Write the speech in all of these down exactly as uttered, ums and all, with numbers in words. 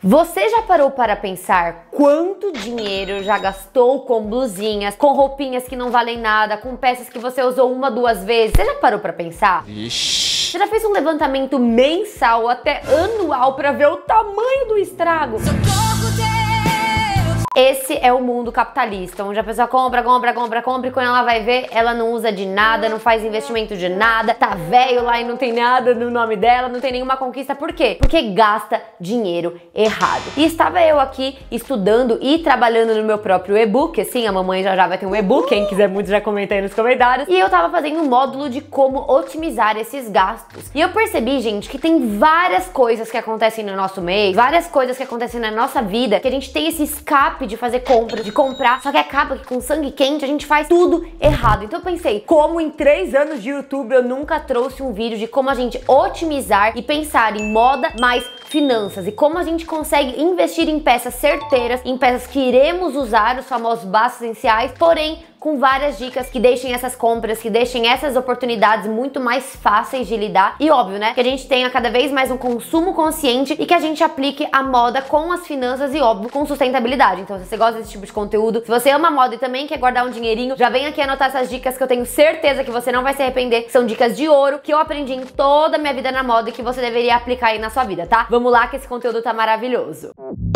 Você já parou para pensar quanto dinheiro já gastou com blusinhas, com roupinhas que não valem nada, com peças que você usou uma, duas vezes? Você já parou para pensar? Ixi. Você já fez um levantamento mensal ou até anual para ver o tamanho do estrago? Esse é o mundo capitalista, onde a pessoa compra, compra, compra, compra e quando ela vai ver, ela não usa de nada, não faz investimento de nada, tá velho lá e não tem nada no nome dela, não tem nenhuma conquista. Por quê? Porque gasta dinheiro errado. E estava eu aqui estudando e trabalhando no meu próprio e-book, assim, a mamãe já já vai ter um e-book, quem quiser muito já comenta aí nos comentários. E eu tava fazendo um módulo de como otimizar esses gastos. E eu percebi, gente, que tem várias coisas que acontecem no nosso mês, várias coisas que acontecem na nossa vida, que a gente tem esse escape de fazer compra, de comprar, só que acaba que com sangue quente a gente faz tudo errado. Então eu pensei, como em três anos de YouTube eu nunca trouxe um vídeo de como a gente otimizar e pensar em moda mais finanças e como a gente consegue investir em peças certeiras, em peças que iremos usar, os famosos bastos essenciais, porém com várias dicas que deixem essas compras, que deixem essas oportunidades muito mais fáceis de lidar. E óbvio, né, que a gente tenha cada vez mais um consumo consciente e que a gente aplique a moda com as finanças e, óbvio, com sustentabilidade. Então, se você gosta desse tipo de conteúdo, se você ama moda e também quer guardar um dinheirinho, já vem aqui anotar essas dicas que eu tenho certeza que você não vai se arrepender, que são dicas de ouro, que eu aprendi em toda a minha vida na moda e que você deveria aplicar aí na sua vida, tá? Vamos lá que esse conteúdo tá maravilhoso.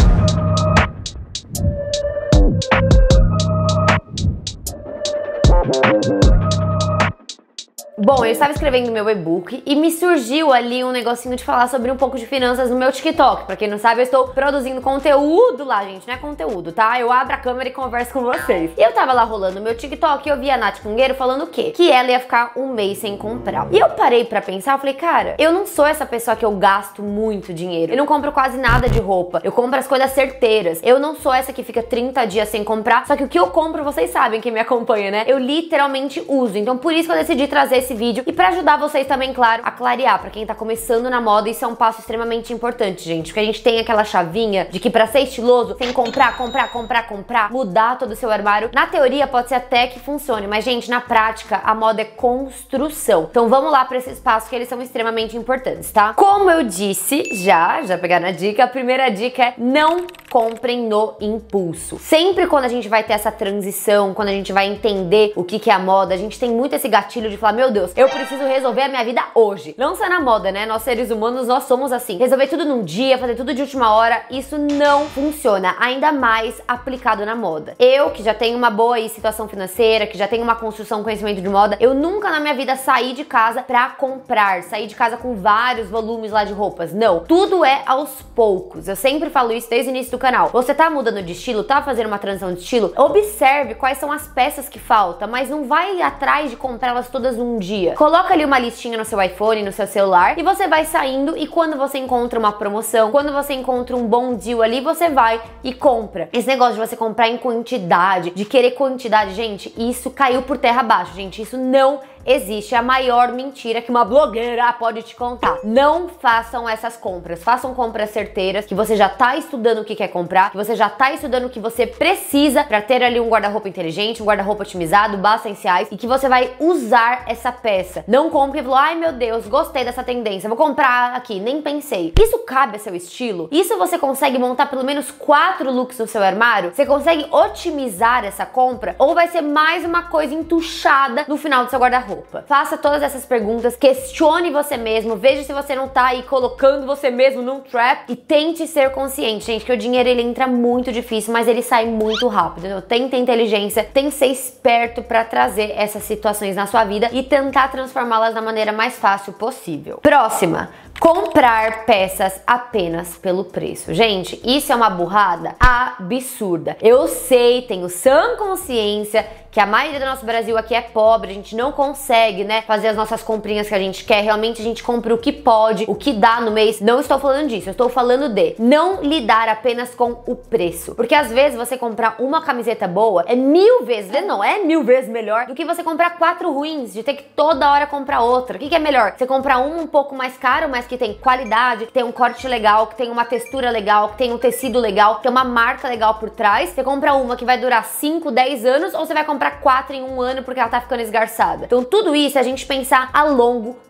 Bom, eu estava escrevendo meu e-book e me surgiu ali um negocinho de falar sobre um pouco de finanças no meu TikTok. Pra quem não sabe, eu estou produzindo conteúdo lá, gente, não é conteúdo, tá? Eu abro a câmera e converso com vocês. E eu tava lá rolando o meu TikTok e eu vi a Nath Pungueiro falando o quê? Que ela ia ficar um mês sem comprar. E eu parei pra pensar, eu falei, cara, eu não sou essa pessoa que eu gasto muito dinheiro. Eu não compro quase nada de roupa. Eu compro as coisas certeiras. Eu não sou essa que fica trinta dias sem comprar. Só que o que eu compro, vocês sabem, quem me acompanha, né? Eu literalmente uso. Então por isso que eu decidi trazer esse vídeo e pra ajudar vocês também, claro, a clarear pra quem tá começando na moda. Isso é um passo extremamente importante, gente, porque a gente tem aquela chavinha de que pra ser estiloso tem que comprar, comprar, comprar, comprar, mudar todo o seu armário. Na teoria pode ser até que funcione, mas gente, na prática a moda é construção. Então vamos lá pra esses passos que eles são extremamente importantes, tá? Como eu disse, já, já pegaram a dica, a primeira dica é não comprem no impulso. Sempre quando a gente vai ter essa transição, quando a gente vai entender o que que é a moda, a gente tem muito esse gatilho de falar, meu Deus, eu preciso resolver a minha vida hoje. Não só na moda, né? Nós seres humanos, nós somos assim. Resolver tudo num dia, fazer tudo de última hora, isso não funciona, ainda mais aplicado na moda. Eu, que já tenho uma boa aí, situação financeira, que já tenho uma construção, conhecimento de moda, eu nunca na minha vida saí de casa pra comprar, saí de casa com vários volumes lá de roupas. Não. Tudo é aos poucos. Eu sempre falo isso desde o início do canal. Você tá mudando de estilo, tá fazendo uma transição de estilo? Observe quais são as peças que faltam, mas não vai atrás de comprá-las todas num dia. Coloca ali uma listinha no seu iPhone, no seu celular, e você vai saindo e quando você encontra uma promoção, quando você encontra um bom deal ali, você vai e compra. Esse negócio de você comprar em quantidade, de querer quantidade, gente, isso caiu por terra abaixo, gente. Isso não existe, a maior mentira que uma blogueira pode te contar. Não façam essas compras, façam compras certeiras, que você já tá estudando o que quer comprar, que você já tá estudando o que você precisa pra ter ali um guarda-roupa inteligente, um guarda-roupa otimizado, bastos essenciais, e que você vai usar essa peça. Não compre e falou, ai meu Deus, gostei dessa tendência, vou comprar aqui, nem pensei. Isso cabe a seu estilo? Isso você consegue montar pelo menos quatro looks no seu armário? Você consegue otimizar essa compra? Ou vai ser mais uma coisa entuchada no final do seu guarda-roupa? Faça todas essas perguntas, questione você mesmo, veja se você não tá aí colocando você mesmo num trap e tente ser consciente, gente, que o dinheiro ele entra muito difícil, mas ele sai muito rápido. Então tente ter inteligência, tente ser esperto pra trazer essas situações na sua vida e tentar transformá-las da maneira mais fácil possível. Próxima. Comprar peças apenas pelo preço. Gente, isso é uma burrada absurda. Eu sei, tenho sã consciência que a maioria do nosso Brasil aqui é pobre, a gente não consegue, né, fazer as nossas comprinhas que a gente quer. Realmente a gente compra o que pode, o que dá no mês. Não estou falando disso, eu estou falando de não lidar apenas com o preço. Porque às vezes você comprar uma camiseta boa é mil vezes, não, é mil vezes melhor do que você comprar quatro ruins, de ter que toda hora comprar outra. O que que é melhor? Você comprar uma um pouco mais caro, mas que tem qualidade, que tem um corte legal, que tem uma textura legal, que tem um tecido legal, que tem uma marca legal por trás. Você compra uma que vai durar cinco, dez anos ou você vai comprar quatro em um ano porque ela tá ficando esgarçada. Então tudo isso é a gente pensar a longo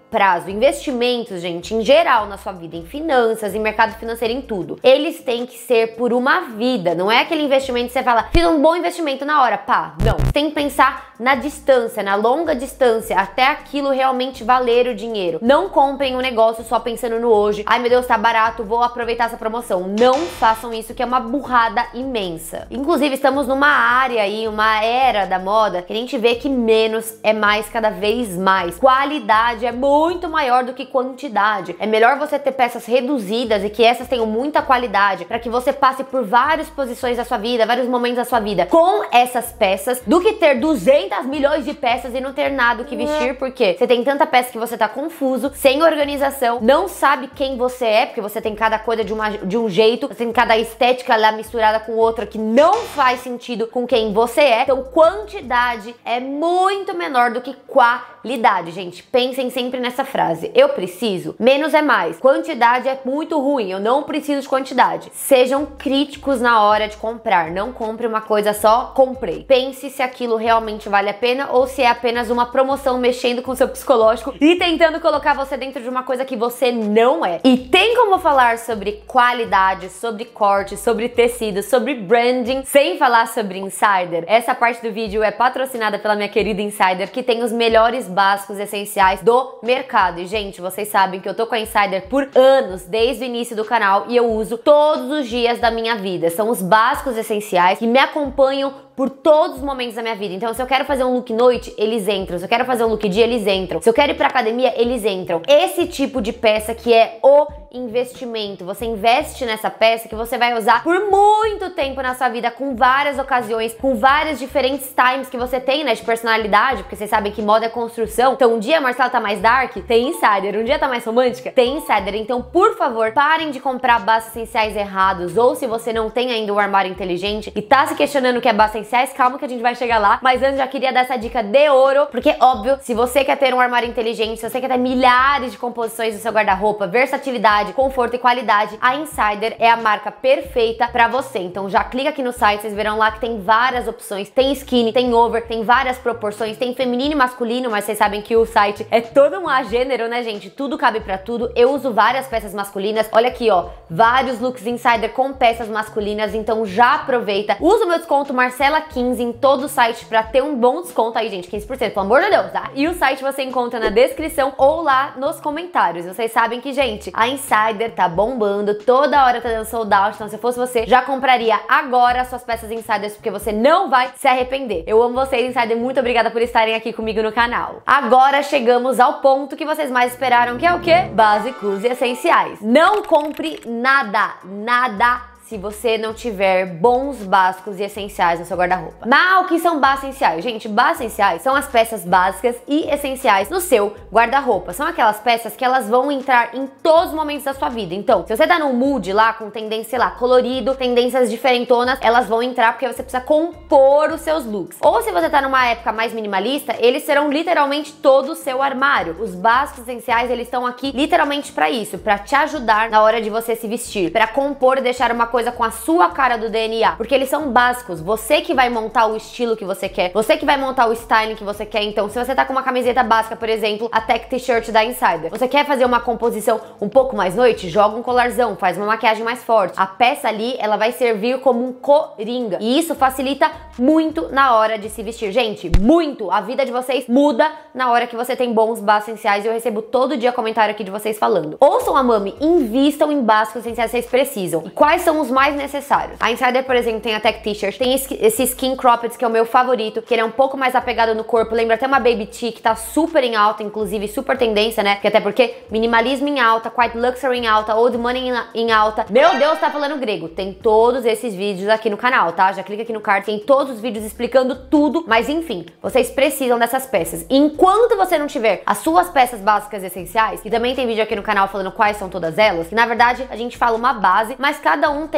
prazo. Investimentos, gente, em geral na sua vida, em finanças, em mercado financeiro, em tudo, eles têm que ser por uma vida. Não é aquele investimento que você fala, fiz um bom investimento na hora, pá. Não. Você tem que pensar na distância, na longa distância, até aquilo realmente valer o dinheiro. Não comprem um negócio só pensando no hoje. Ai, meu Deus, tá barato, vou aproveitar essa promoção. Não façam isso, que é uma burrada imensa. Inclusive, estamos numa área aí, uma era da moda, que a gente vê que menos é mais cada vez mais. Qualidade é muito maior do que quantidade. É melhor você ter peças reduzidas e que essas tenham muita qualidade, para que você passe por várias posições da sua vida, vários momentos da sua vida com essas peças, do que ter duzentas milhões de peças e não ter nada o que vestir, porque você tem tanta peça que você tá confuso, sem organização, não sabe quem você é, porque você tem cada coisa de, uma, de um jeito, você tem cada estética lá misturada com outra que não faz sentido com quem você é. Então, quantidade é muito menor do que qualidade, gente. Pensem sempre nessa frase. Eu preciso, menos é mais. Quantidade é muito ruim, eu não preciso de quantidade. Sejam críticos na hora de comprar. Não compre uma coisa só, comprei. Pense se aquilo realmente vale a pena ou se é apenas uma promoção mexendo com o seu psicológico e tentando colocar você dentro de uma coisa que você não é. E tem como falar sobre qualidade, sobre corte, sobre tecido, sobre branding, sem falar sobre Insider? Essa parte do vídeo é patrocinada pela minha querida Insider, que tem os melhores básicos essenciais do mercado. E, gente, vocês sabem que eu tô com a Insider por anos, desde o início do canal, e eu uso todos os dias da minha vida. São os básicos essenciais que me acompanham por todos os momentos da minha vida. Então, se eu quero fazer um look noite, eles entram. Se eu quero fazer um look dia, eles entram. Se eu quero ir pra academia, eles entram. Esse tipo de peça que é o investimento. Você investe nessa peça que você vai usar por muito tempo na sua vida, com várias ocasiões, com várias diferentes times que você tem, né, de personalidade, porque vocês sabem que moda é construção. Então, um dia a Marcela tá mais dark, tem Insider. Um dia tá mais romântica, tem Insider. Então, por favor, parem de comprar básicos essenciais errados, ou se você não tem ainda um armário inteligente e tá se questionando o que é básico essenciais, calma que a gente vai chegar lá. Mas antes, já queria dar essa dica de ouro, porque, óbvio, se você quer ter um armário inteligente, se você quer ter milhares de composições no seu guarda-roupa, versatilidade, conforto e qualidade, a Insider é a marca perfeita pra você. Então já clica aqui no site, vocês verão lá que tem várias opções, tem skinny, tem over, tem várias proporções, tem feminino e masculino, mas vocês sabem que o site é todo um A gênero, né, gente? Tudo cabe pra tudo. Eu uso várias peças masculinas, olha aqui, ó, vários looks Insider com peças masculinas, então já aproveita. Usa o meu desconto Marcela quinze em todo o site pra ter um bom desconto aí, gente, quinze por cento, pelo amor de Deus, tá? E o site você encontra na descrição ou lá nos comentários. Vocês sabem que, gente, a Insider tá bombando, toda hora tá dando sold out, então se fosse você, já compraria agora as suas peças Insiders, porque você não vai se arrepender. Eu amo vocês, Insider, muito obrigada por estarem aqui comigo no canal. Agora chegamos ao ponto que vocês mais esperaram, que é o quê? Básicos e essenciais. Não compre nada, nada se você não tiver bons básicos e essenciais no seu guarda-roupa. Mas o que são básicos essenciais? Gente, básicos essenciais são as peças básicas e essenciais no seu guarda-roupa. São aquelas peças que elas vão entrar em todos os momentos da sua vida. Então, se você tá num mood lá com tendência, sei lá, colorido, tendências diferentonas, elas vão entrar porque você precisa compor os seus looks. Ou se você tá numa época mais minimalista, eles serão literalmente todo o seu armário. Os básicos essenciais, eles estão aqui literalmente pra isso, pra te ajudar na hora de você se vestir, pra compor e deixar uma coisa com a sua cara do D N A, porque eles são básicos. Você que vai montar o estilo que você quer, você que vai montar o styling que você quer. Então, se você tá com uma camiseta básica, por exemplo, a Tech T-shirt da Insider, você quer fazer uma composição um pouco mais noite, joga um colarzão, faz uma maquiagem mais forte. A peça ali, ela vai servir como um coringa, e isso facilita muito na hora de se vestir. Gente, muito! A vida de vocês muda na hora que você tem bons básicos essenciais, e eu recebo todo dia comentário aqui de vocês falando. Ouçam a Mami, invistam em básicos essenciais que vocês precisam. E quais são os mais necessários? A Insider, por exemplo, tem a Tech T-shirt, tem esse skin cropped que é o meu favorito, que ele é um pouco mais apegado no corpo, lembra até uma baby tee, que tá super em alta, inclusive super tendência, né? Que até porque minimalismo em alta, quiet luxury em alta, old money em alta. Meu Deus, tá falando grego. Tem todos esses vídeos aqui no canal, tá? Já clica aqui no card, tem todos os vídeos explicando tudo, mas enfim, vocês precisam dessas peças. Enquanto você não tiver as suas peças básicas essenciais, e também tem vídeo aqui no canal falando quais são todas elas, que na verdade a gente fala uma base, mas cada um tem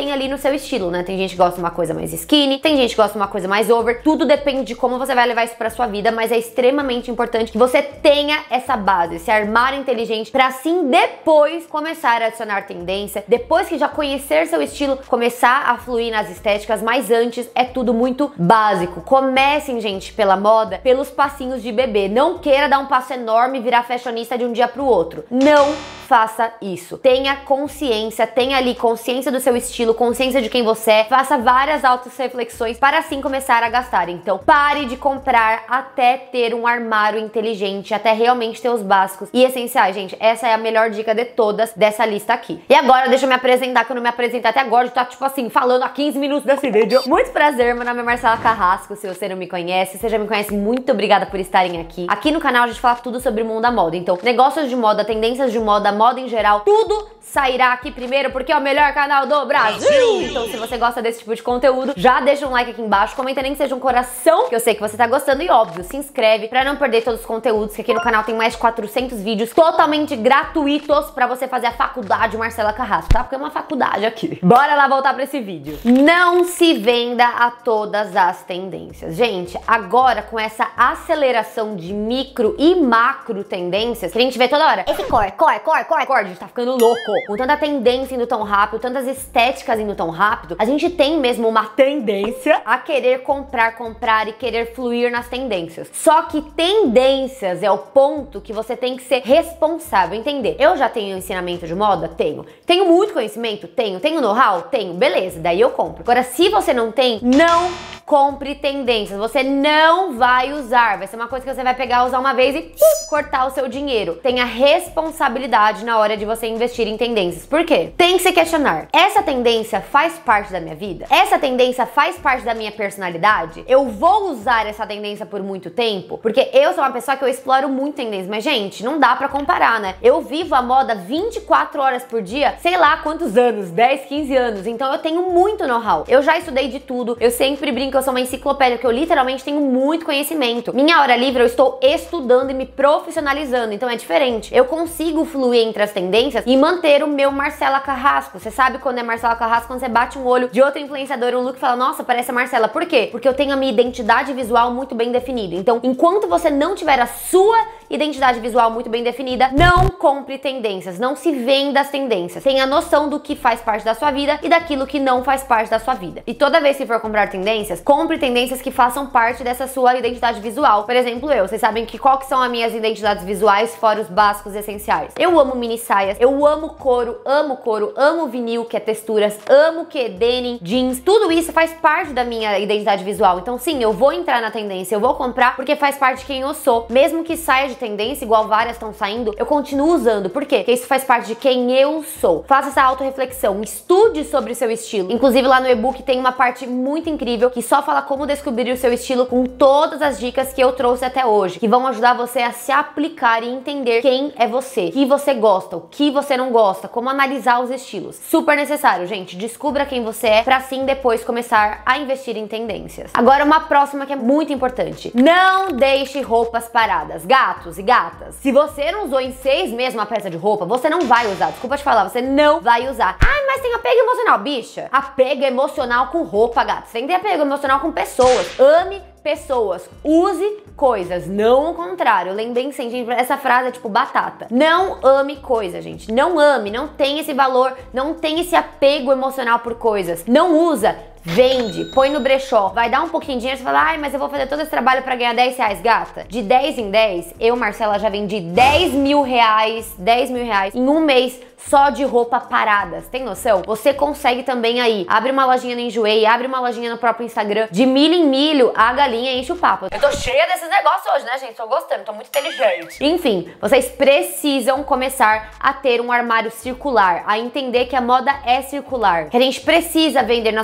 tem ali no seu estilo, né? Tem gente que gosta de uma coisa mais skinny, tem gente que gosta de uma coisa mais over, tudo depende de como você vai levar isso pra sua vida, mas é extremamente importante que você tenha essa base, esse armário inteligente, pra assim depois começar a adicionar tendência, depois que já conhecer seu estilo, começar a fluir nas estéticas, mas antes é tudo muito básico. Comecem, gente, pela moda, pelos passinhos de bebê. Não queira dar um passo enorme e virar fashionista de um dia pro outro. Não faça isso. Tenha consciência, tenha ali consciência do seu estilo, consciência de quem você é, faça várias auto-reflexões para assim começar a gastar. Então, pare de comprar até ter um armário inteligente, até realmente ter os básicos e essenciais, gente. Essa é a melhor dica de todas dessa lista aqui. E agora, deixa eu me apresentar, que eu não me apresentei até agora, eu tô, tipo assim, falando há quinze minutos desse vídeo. Muito prazer, meu nome é Marcela Carrasco, se você não me conhece, você já me conhece, muito obrigada por estarem aqui. Aqui no canal a gente fala tudo sobre o mundo da moda, então, negócios de moda, tendências de moda, moda em geral, tudo sairá aqui primeiro, porque é o melhor canal do Brasil! Então, se você gosta desse tipo de conteúdo, já deixa um like aqui embaixo, comenta nem que seja um coração, que eu sei que você tá gostando, e óbvio, se inscreve pra não perder todos os conteúdos, que aqui no canal tem mais de quatrocentos vídeos totalmente gratuitos pra você fazer a faculdade Marcela Carrasco, tá? Porque é uma faculdade aqui. Bora lá voltar pra esse vídeo. Não se venda a todas as tendências. Gente, agora com essa aceleração de micro e macro tendências, que a gente vê toda hora, esse cor, cor, cor, cor, cor, a gente tá ficando louco. Com tanta tendência indo tão rápido, tantas estéticas indo tão rápido, a gente tem mesmo uma tendência a querer comprar, comprar e querer fluir nas tendências. Só que tendências é o ponto que você tem que ser responsável, entender. Eu já tenho ensinamento de moda? Tenho. Tenho muito conhecimento? Tenho. Tenho know-how? Tenho. Beleza, daí eu compro. Agora, se você não tem, não compre tendências. Você não vai usar. Vai ser uma coisa que você vai pegar, usar uma vez e puf, cortar o seu dinheiro. Tenha responsabilidade na hora de você investir em tendências. Por quê? Tem que se questionar. Essa tendência faz parte da minha vida? Essa tendência faz parte da minha personalidade? Eu vou usar essa tendência por muito tempo? Porque eu sou uma pessoa que eu exploro muito tendências. Mas, gente, não dá pra comparar, né? Eu vivo a moda vinte e quatro horas por dia, sei lá quantos anos, dez, quinze anos. Então eu tenho muito know-how. Eu já estudei de tudo. Eu sempre brinco que eu sou uma enciclopédia, que eu literalmente tenho muito conhecimento. Minha hora livre eu estou estudando e me profissionalizando. Então é diferente. Eu consigo fluir entre as tendências e manter o meu Marcela Carrasco. Você sabe quando é Marcela Carrasco, quando você bate um olho de outra influenciadora, um look e fala, nossa, parece a Marcela. Por quê? Porque eu tenho a minha identidade visual muito bem definida. Então, enquanto você não tiver a sua identidade visual muito bem definida, não compre tendências, não se venda as tendências. Tenha noção do que faz parte da sua vida e daquilo que não faz parte da sua vida. E toda vez que for comprar tendências, compre tendências que façam parte dessa sua identidade visual. Por exemplo, eu. Vocês sabem que qual que são as minhas identidades visuais, fora os básicos essenciais. Eu amo mini saias, eu amo couro, amo couro, amo vinil, que é texturas, amo que denim, jeans. Tudo isso faz parte da minha identidade visual. Então sim, eu vou entrar na tendência, eu vou comprar porque faz parte de quem eu sou. Mesmo que saia de tendência, igual várias estão saindo, eu continuo usando. Por quê? Porque isso faz parte de quem eu sou. Faça essa autorreflexão, estude sobre o seu estilo. Inclusive lá no e-book tem uma parte muito incrível que só fala como descobrir o seu estilo, com todas as dicas que eu trouxe até hoje, que vão ajudar você a se aplicar e entender quem é você, o que você gosta, o que você não gosta, como analisar os estilos. Super necessário, gente. Descubra quem você é pra assim depois começar a investir em tendências. Agora uma próxima que é muito importante. Não deixe roupas paradas. Gatos e gatas, se você não usou em seis meses uma peça de roupa, você não vai usar. Desculpa te falar, você não vai usar. Ai, mas tem apego emocional. Bicha, apego emocional com roupa, gato. Você tem que ter apego emocional com pessoas. Ame pessoas, use coisas, não o contrário. Lembrem sempre, essa frase é tipo batata. Não ame coisas, gente. Não ame, não tem esse valor, não tem esse apego emocional por coisas. Não usa. Vende, põe no brechó, vai dar um pouquinho de dinheiro, você fala, ai, mas eu vou fazer todo esse trabalho pra ganhar dez reais, gata. De dez em dez, eu, Marcela, já vendi dez mil reais, dez mil reais em um mês só de roupa parada. Você tem noção? Você consegue também aí, abre uma lojinha no Enjoei, abre uma lojinha no próprio Instagram, de milho em milho, a galinha enche o papo. Eu tô cheia desses negócios hoje, né, gente? Tô gostando, tô muito inteligente. Enfim, vocês precisam começar a ter um armário circular, a entender que a moda é circular, que a gente precisa vender nossas coisas,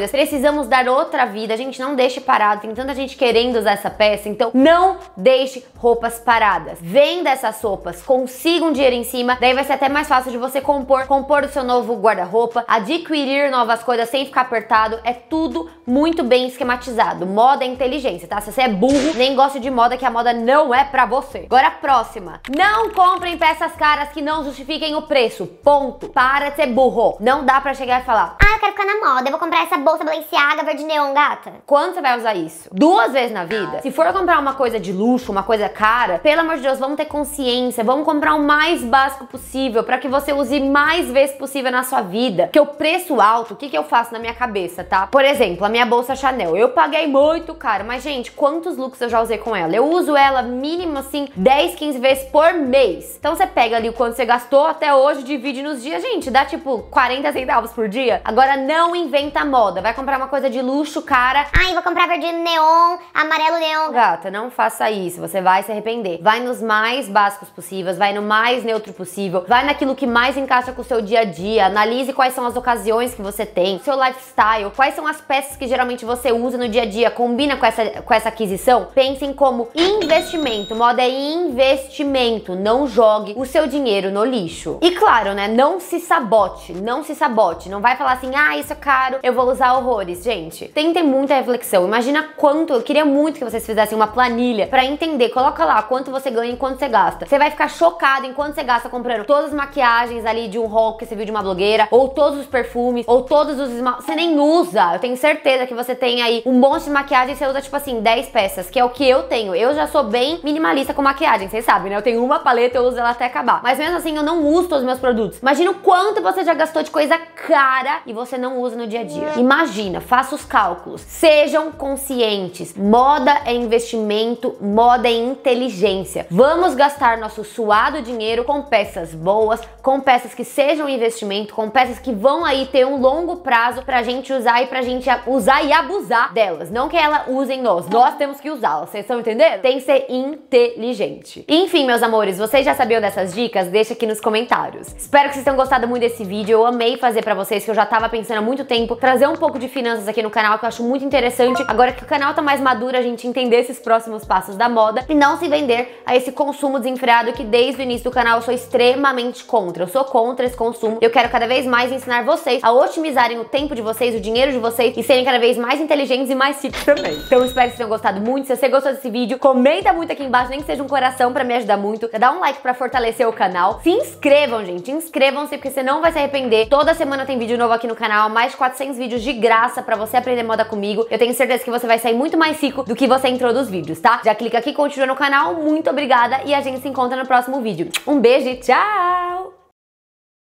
escolhas, precisamos dar outra vida, a gente não deixe parado, tem tanta gente querendo usar essa peça, então não deixe roupas paradas. Venda essas roupas, consiga um dinheiro em cima, daí vai ser até mais fácil de você compor, compor o seu novo guarda-roupa, adquirir novas coisas sem ficar apertado, é tudo muito bem esquematizado. Moda é inteligência, tá? Se você é burro, nem gosta de moda, que a moda não é pra você. Agora a próxima. Não comprem peças caras que não justifiquem o preço. Ponto. Para de ser burro. Não dá pra chegar e falar: ah, eu quero ficar na moda, eu vou comprar essa bolsa Balenciaga verde neon, gata. Quando você vai usar isso? Duas vezes na vida? Se for comprar uma coisa de luxo, uma coisa cara, pelo amor de Deus, vamos ter consciência, vamos comprar o mais básico possível pra que você use mais vezes possível na sua vida. Porque o preço alto, o que que eu faço na minha cabeça, tá? Por exemplo, a minha bolsa Chanel, eu paguei muito caro, mas gente, quantos looks eu já usei com ela? Eu uso ela mínimo assim dez, quinze vezes por mês. Então você pega ali o quanto você gastou até hoje, divide nos dias, gente, dá tipo quarenta centavos por dia. Agora não inventa moda, vai comprar uma coisa de luxo cara. Ai, vou comprar verde neon, amarelo neon. Gata, não faça isso, você vai se arrepender. Vai nos mais básicos possíveis, vai no mais neutro possível, vai naquilo que mais encaixa com o seu dia a dia, analise quais são as ocasiões que você tem, seu lifestyle, quais são as peças que geralmente você usa no dia a dia, combina com essa, com essa aquisição. Pensem como investimento, moda é investimento, não jogue o seu dinheiro no lixo. E claro, né, não se sabote, não se sabote, não vai falar assim, ah, isso é caro, eu vou usar horrores. Gente, tentem muita reflexão, imagina quanto, eu queria muito que vocês fizessem uma planilha pra entender, coloca lá quanto você ganha e quanto você gasta. Você vai ficar chocado em quanto você gasta comprando todas as maquiagens ali de um haul que você viu de uma blogueira, ou todos os perfumes, ou todos os esmaltes, você nem usa. Eu tenho certeza que você tem aí um monte de maquiagem e você usa tipo assim, dez peças, que é o que eu tenho. Eu já sou bem minimalista com maquiagem, vocês sabem, né? Eu tenho uma paleta, eu uso ela até acabar. Mas mesmo assim, eu não uso todos os meus produtos. Imagina o quanto você já gastou de coisa cara e você não usa no dia a dia. Imagina, faça os cálculos. Sejam conscientes. Moda é investimento, moda é inteligência. Vamos gastar nosso suado dinheiro com peças boas, com peças que sejam investimento, com peças que vão aí ter um longo prazo pra gente usar e pra gente usar e abusar delas. Não que ela usem nós, nós temos que usá-las. Vocês estão entendendo? Tem que ser inteligente. Enfim, meus amores, vocês já sabiam dessas dicas? Deixa aqui nos comentários. Espero que vocês tenham gostado muito desse vídeo. Eu amei fazer pra vocês, que eu já tava pensando há muito tempo, trazer um pouco de finanças aqui no canal, que eu acho muito interessante. Agora que o canal tá mais maduro, a gente entender esses próximos passos da moda e não se vender a esse consumo desenfreado que desde o início do canal eu sou extremamente contra. Eu sou contra esse consumo. Eu quero cada vez mais ensinar vocês a otimizarem o tempo de vocês, o dinheiro de vocês e serem cada vez mais inteligentes e mais ricos também. Então espero que vocês tenham gostado muito. Se você gostou desse vídeo, comenta muito aqui embaixo, nem que seja um coração pra me ajudar muito. Dá um like pra fortalecer o canal. Se inscrevam, gente. Inscrevam-se porque você não vai se arrepender. Toda semana tem vídeo novo aqui no canal. Mais de quatrocentos vídeos de graça pra você aprender moda comigo. Eu tenho certeza que você vai sair muito mais rico do que você entrou dos vídeos, tá? Já clica aqui, continua no canal. Muito obrigada e a gente se encontra no próximo vídeo. Um beijo e tchau!